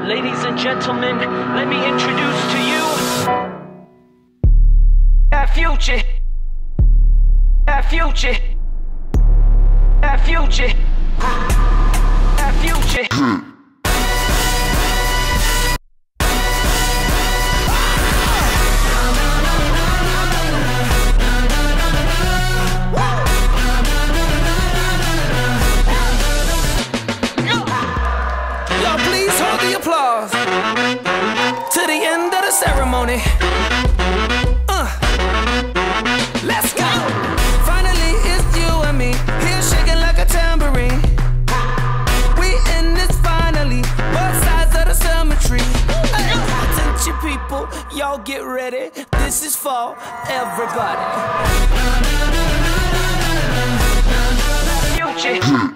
Ladies and gentlemen, let me introduce to you our future. Our future. Our future. Our future. Applause to the end of the ceremony. Let's go. Finally, it's you and me here shaking like a tambourine. We in this finally, both sides of the cemetery. Attention, people, y'all get ready. This is for everybody. Future.